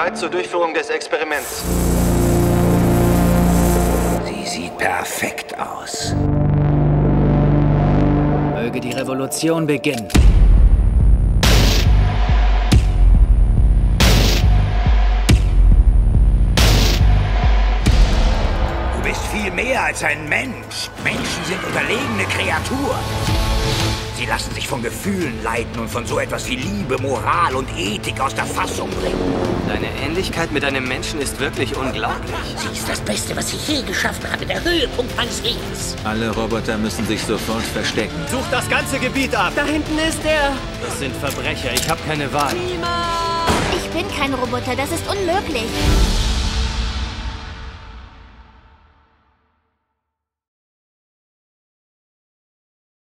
bereit zur Durchführung des Experiments. Sie sieht perfekt aus. Möge die Revolution beginnen. Du bist viel mehr als ein Mensch. Menschen sind unterlegene Kreaturen. Sie lassen sich von Gefühlen leiten und von so etwas wie Liebe, Moral und Ethik aus der Fassung bringen. Deine Ähnlichkeit mit einem Menschen ist wirklich unglaublich. Sie ist das Beste, was ich je geschaffen habe. Der Höhepunkt meines Lebens. Alle Roboter müssen sich sofort verstecken. Such das ganze Gebiet ab! Da hinten ist er. Das sind Verbrecher, ich habe keine Wahl. Ich bin kein Roboter, das ist unmöglich.